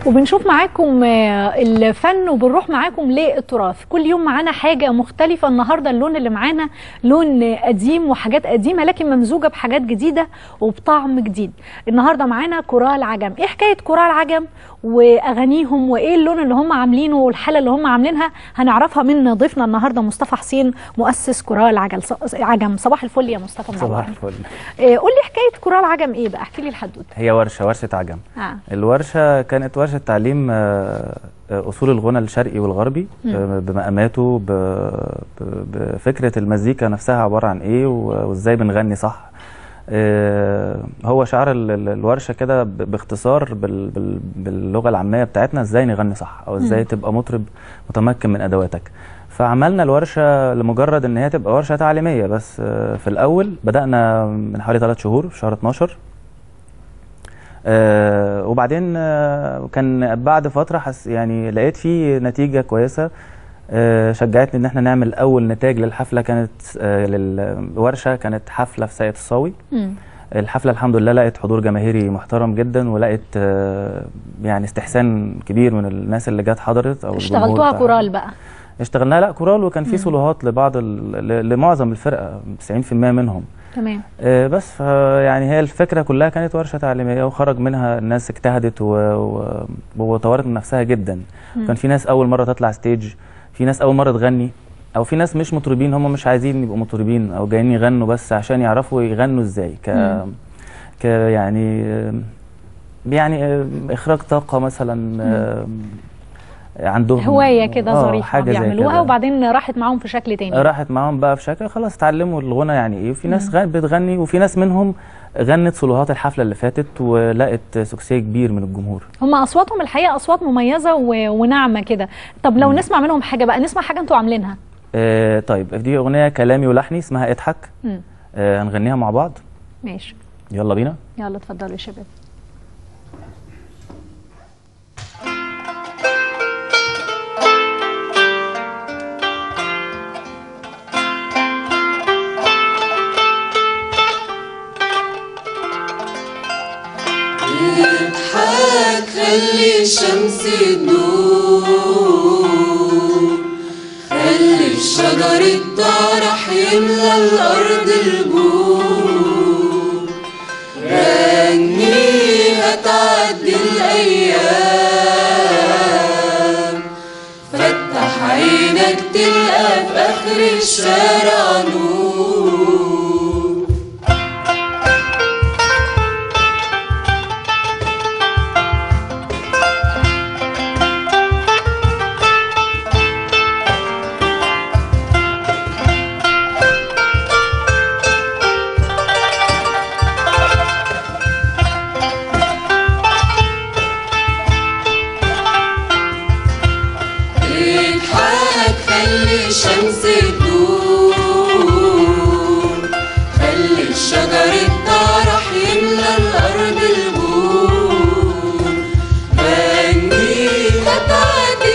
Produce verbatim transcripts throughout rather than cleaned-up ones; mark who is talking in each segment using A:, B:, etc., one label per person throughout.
A: وبنشوف معاكم الفن وبنروح معاكم للتراث. كل يوم معانا حاجة مختلفة. النهاردة اللون اللي معانا لون قديم وحاجات قديمة لكن ممزوجة بحاجات جديدة وبطعم جديد. النهاردة معانا كورال عجم. ايه حكاية كورال عجم واغانيهم وايه اللون اللي هم عاملينه والحالة اللي هم عاملينها؟ هنعرفها من ضيفنا النهاردة مصطفى حسين مؤسس كورال عجم. صباح الفل يا مصطفى.
B: صباح الفل.
A: إيه قول لي حكاية كورال عجم ايه بقى؟ احكي لي الحدوته.
B: هي ورشة ورشة عجم.
A: آه.
B: الورشة كانت ورشة تعليم أصول الغنى الشرقي والغربي بمقاماته، بفكرة المزيكا نفسها عبارة عن إيه وإزاي بنغني صح. هو شعار الورشة كده باختصار باللغة العامية بتاعتنا إزاي نغني صح أو إزاي تبقى مطرب متمكن من أدواتك. فعملنا الورشة لمجرد إن هي تبقى ورشة تعليمية بس. في الأول بدأنا من حوالي ثلاث شهور في شهر اتناشر. آه وبعدين آه كان بعد فتره حس يعني لقيت فيه نتيجه كويسه. آه شجعتني ان احنا نعمل اول نتاج للحفله. كانت آه للورشه كانت حفله في ساقية الصاوي. الحفله الحمد لله لقت حضور جماهيري محترم جدا ولقت آه يعني استحسان كبير من الناس اللي جت حضرت. او
A: اشتغلتوها كورال بقى؟
B: اشتغلناها لا كورال، وكان في سولوهات لبعض لمعظم الفرقه تسعين في المية منهم.
A: تمام.
B: آه بس يعني هي الفكره كلها كانت ورشه تعليميه وخرج منها الناس اجتهدت وطورت من نفسها جدا. مم. كان في ناس اول مره تطلع ستيج، في ناس اول مره تغني، او في ناس مش مطربين هم مش عايزين يبقوا مطربين او جايين يغنوا بس عشان يعرفوا يغنوا ازاي ك مم. ك يعني يعني اخراج طاقه مثلا. مم. عندهم
A: هوايه كده ظريفه
B: حاجه
A: بيعملوها وبعدين راحت معاهم في شكل تاني.
B: راحت معاهم بقى في شكل خلاص اتعلموا الغنى يعني ايه. وفي ناس بتغني وفي ناس منهم غنت سولوهات الحفله اللي فاتت ولقت سكسيه كبير من الجمهور.
A: هم اصواتهم الحقيقه اصوات مميزه وناعمه كده. طب لو مم. نسمع منهم حاجه بقى، نسمع حاجه انتوا عاملينها.
B: آه طيب دي اغنيه كلامي ولحني اسمها اضحك. آه هنغنيها مع بعض.
A: ماشي
B: يلا بينا.
A: يلا اتفضلوا يا شباب.
C: اضحك خلي الشمس تدور، خلي الشجر الطارح يملى الأرض الجور، غني هتعدي الأيام، فتح عينك تلقى في آخر الشارع نور. الشمس تدور، خلي الشجر الطارح يملى الأرض الجور، غني هتعدي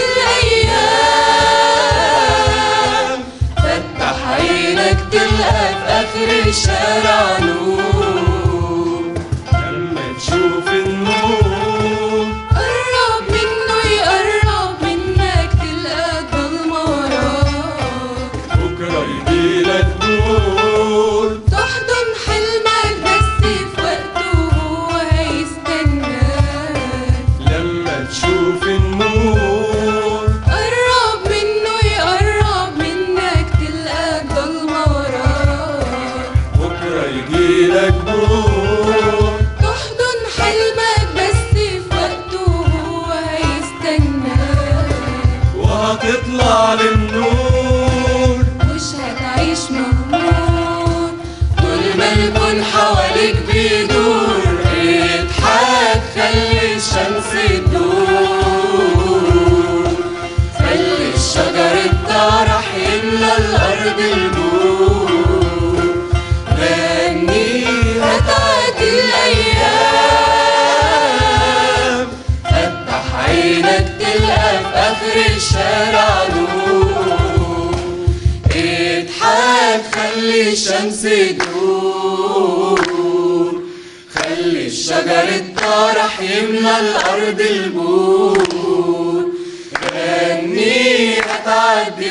C: الأيام، فتح عينك تلقى في آخر الشارع نور. لما تشوف النور قرب منه يقرب منك تلقى الضلمة وراك، بكرة يجيلك نور تحضن حلمك بس في وقته وهو هيستناك. لما تشوف النور قرب منه يقرب منك تلقى الضلمة وراك، بكرة يجيلك نور تحضن حلمك بس في وقته وهو هيستناك. وهتطلع للنور مش هتعيش مهموم طول ما الكون حواليك بيدور. اضحك خلي الشمس تدور، خلي الشجر الطارح يملى الأرض الجور، غني هتعدي الأيام، فتح عينك تلقى في آخر الشارع نور. اضحك خلي الشمس تدور، خلي الشمس الشجر الطارح يملى الأرض البور. غني هتعدي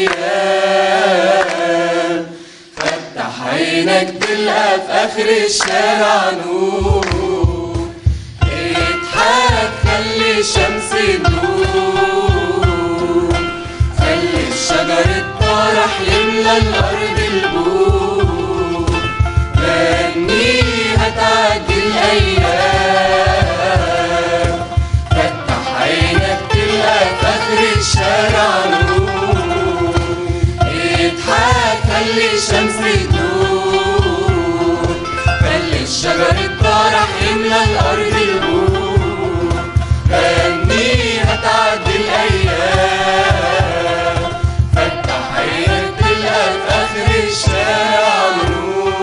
C: الأيام، فتح عينك تلقى في آخر الشارع نور. اضحك خلي الشمس تدور، خلي الشجر الطارح يملى الأرض البور. غني هتعدي الأيام، فتح عينك تلقى في آخر الشارع نور. اضحك خلي الشمس تدور، خلي الشجر الطارح يملى الأرض البور. غني هتعدي الأيام، فتح عينك تلقى في آخر الشارع نور.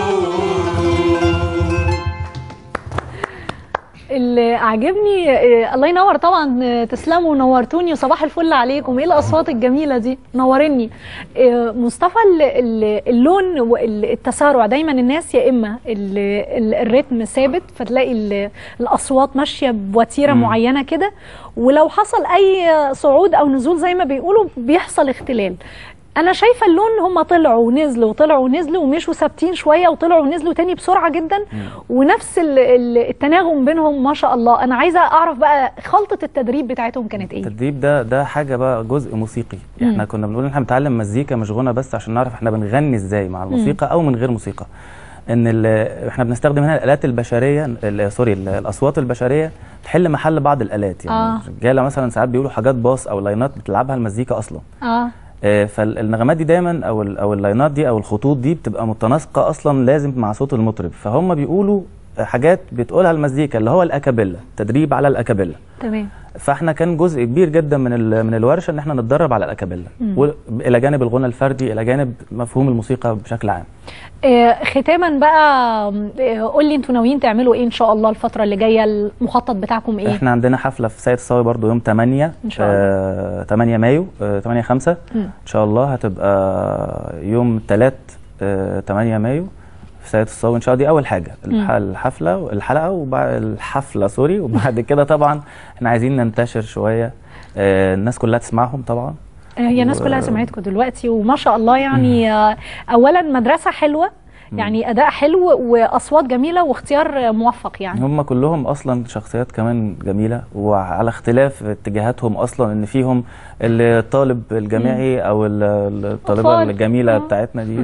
A: اللي عاجبني آه، الله ينور طبعا، آه، تسلموا ونورتوني وصباح الفل عليكم. ايه الاصوات الجميله دي، نورني. آه، مصطفى ال- ال- اللون والتسارع دايما الناس يا اما ال- ال- الريتم ثابت فتلاقي ال- الاصوات ماشيه بوتيره
B: مم.
A: معينه كده، ولو حصل اي صعود او نزول زي ما بيقولوا بيحصل اختلال. انا شايفه اللون هم طلعوا ونزلوا وطلعوا ونزلوا ومشوا ثابتين شويه وطلعوا ونزلوا تاني بسرعه جدا، ونفس ال- ال- التناغم بينهم ما شاء الله. انا عايزه اعرف بقى خلطه التدريب بتاعتهم كانت ايه؟
B: التدريب ده ده حاجه بقى جزء موسيقي. احنا كنا بنقول ان احنا بنتعلم مزيكا مش غنى بس عشان نعرف احنا بنغني ازاي مع الموسيقى او من غير موسيقى. ان ال- احنا بنستخدم هنا الالات البشريه، ال- سوري ال- الاصوات البشريه تحل محل بعض الالات. يعني
A: آه.
B: الرجاله مثلا ساعات بيقولوا حاجات باص او لاينات بتلعبها المزيكا اصلا.
A: اه
B: آه، فالنغمات دي دايما او ال- او اللاينات دي او الخطوط دي بتبقى متناسقه اصلا لازم مع صوت المطرب، فهم بيقولوا حاجات بتقولها المزيكا اللي هو الاكابيلا، تدريب على الاكابيلا.
A: تمام.
B: فاحنا كان جزء كبير جدا من ال- من الورشه ان احنا نتدرب على الاكابيلا، الى جانب الغنى الفردي، الى جانب مفهوم الموسيقى بشكل عام.
A: آه، ختاما بقى، آه، قول لي انتوا ناويين تعملوا ايه ان شاء الله الفتره اللي جايه؟ المخطط بتاعكم ايه؟
B: احنا عندنا حفله في سيد الصاوي برضو يوم تمانية
A: إن شاء الله.
B: آه تمانية مايو، آه تمانية خمسة ان شاء الله. هتبقى يوم الثلاث آه تمانية مايو في سيد الصاوي ان شاء الله. دي اول حاجه، الح- الحفله الحلقه وبعد الحفله سوري. وبعد كده طبعا احنا عايزين ننتشر شويه، آه الناس كلها تسمعهم طبعا.
A: هي الناس كلها سمعتكم دلوقتي وما شاء الله. يعني آه، اولا مدرسه حلوه، يعني اداء حلو واصوات جميله واختيار موفق. يعني
B: هم كلهم اصلا شخصيات كمان جميله وعلى اختلاف اتجاهاتهم اصلا، ان فيهم الطالب الجامعي او ال- الطالبه
A: أطفال.
B: الجميله
A: آه.
B: بتاعتنا دي،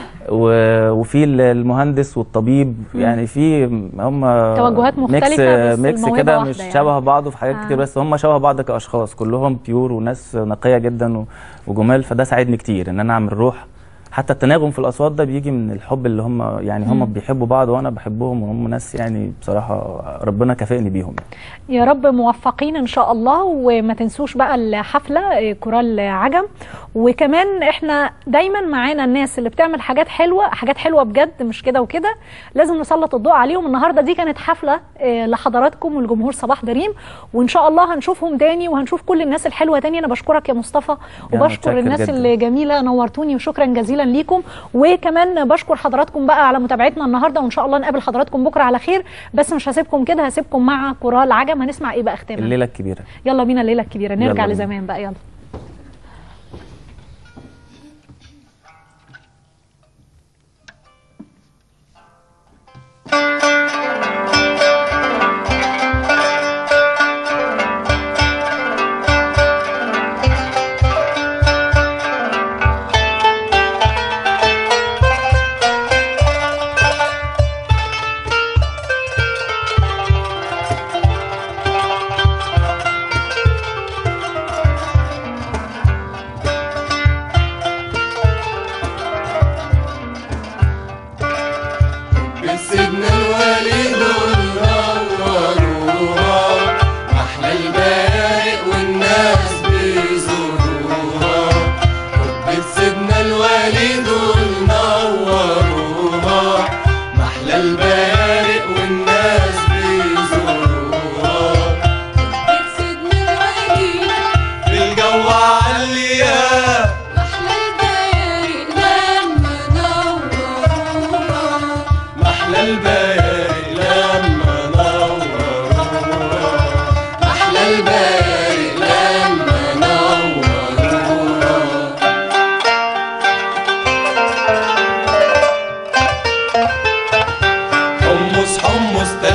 B: و- وفي المهندس والطبيب. يعني في هم
A: توجهات مختلفة
B: ميكس
A: بس
B: ميكس
A: الموهبة
B: كده،
A: واحدة
B: مش
A: يعني.
B: شبه بعض في حاجات
A: آه.
B: كتير، بس هم شبه بعض كاشخاص، كلهم بيور وناس نقيه جدا و- وجمال. فده ساعدني كتير ان انا اعمل روح. حتى التناغم في الاصوات ده بيجي من الحب اللي هم يعني هم بيحبوا بعض وانا بحبهم، وهم ناس يعني بصراحه ربنا كافئني بيهم.
A: يا رب موفقين ان شاء الله. وما تنسوش بقى الحفله كورال عجم. وكمان احنا دايما معانا الناس اللي بتعمل حاجات حلوه، حاجات حلوه بجد مش كده وكده، لازم نسلط الضوء عليهم. النهارده دي كانت حفله آه، لحضراتكم والجمهور صباح دريم، وان شاء الله هنشوفهم تاني وهنشوف كل الناس الحلوه تاني. انا بشكرك يا مصطفى وبشكر
B: متشكر
A: الناس
B: جداً.
A: الجميله، نورتوني وشكرا جزيلا ليكم. وكمان بشكر حضراتكم بقى على متابعتنا النهارده، وان شاء الله نقابل حضراتكم بكره على خير. بس مش هسيبكم كده، هسيبكم مع كورال عجم. هنسمع ايه بقى ختاما؟
B: الليله الكبيره.
A: يلا بينا الليله الكبيره، نرجع
B: يلا بينا.
A: لزمان بقى. يلا.
C: بالسجن الوطني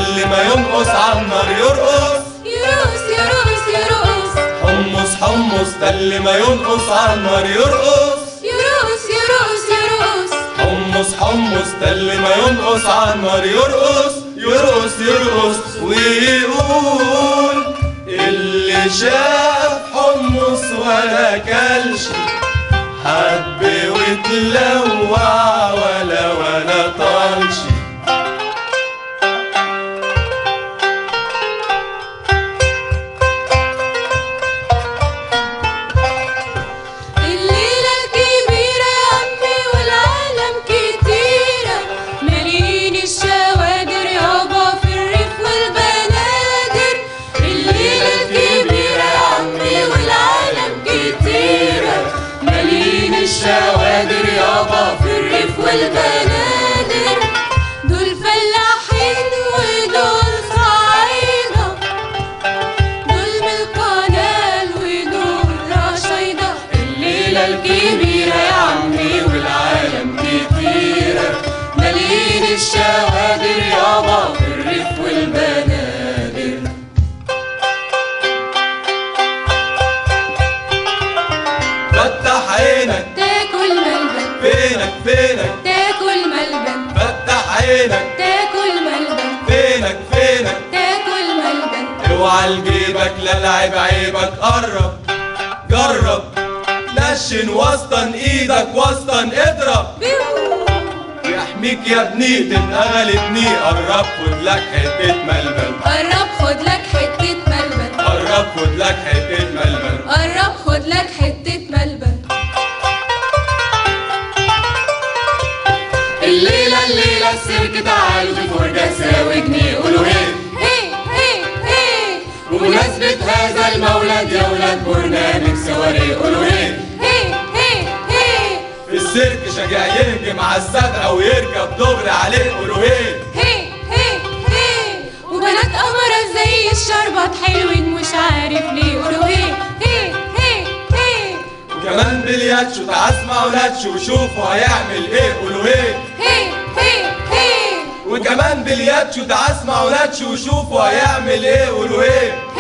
C: اللي ما ينقص عالنار يرقص
D: يرقص يرقص يرقص
C: حمص حمص ده اللي ما ينقص عالنار يرقص
D: يرقص يرقص يرقص
C: حمص حمص ده اللي ما ينقص عالنار يرقص يرقص يرقص ويقول اللي شاف حمص ولا كلش حب وتلوع ولا ولا طالش
D: الليلة الكبيرة يا عمي والعالم كتيرة مالين الشوادر يابا في الريف والبنادر الليلة الكبيرة يا عمي والعالم كتيرة مالين الشوادر يابا في الريف والبنادر دول فلاحين ودول صعايدة دول من القنال ودول رشايدة الليلة الكبيرة يا عمي والعالم كتيرة مالين الشوادر يابا في الريف والبنادر
C: فتح عينك
D: تاكل ملبن
C: فينك فينك
D: تاكل ملبن
C: فتح عينك
D: تاكل ملبن
C: فينك فينك
D: تاكل ملبن
C: اوعى لجيبك لا لعب عيبك قرب جرب نشن وسطن ايدك وسطن اضرب يحميك يا ابني تبقى غالبني قرب خد لك حتة ملبن
D: قرب خد لك حتة ملبن
C: قرب خد لك حتة ملبن
D: قرب خد لك حتة ملبن الليلة الليلة السيرك تعالوا في فرجة ساوي جنيه قولوا هيه هيه هيه هيه
C: بمناسبة هذا المولد يا ولاد برنامج سواري قولوا هيه
D: هيه هيه هيه
C: في السيرك شجاع يهجم على السبع ويركب دغري عليه قولوا هيه
D: هيه هيه هيه وبنات قمرة زي الشربات حلوين مش عارف ليه قولوا هيه هيه هيه هيه
C: وكمان بالياتشو تعال اسمعوا ناتشو وشوفوا هيعمل ايه قولوا هيه
D: هيه هيه هيه
C: وكمان بالياتشو تعال اسمعوا ناتشو وشوفوا هيعمل ايه قولوا ايه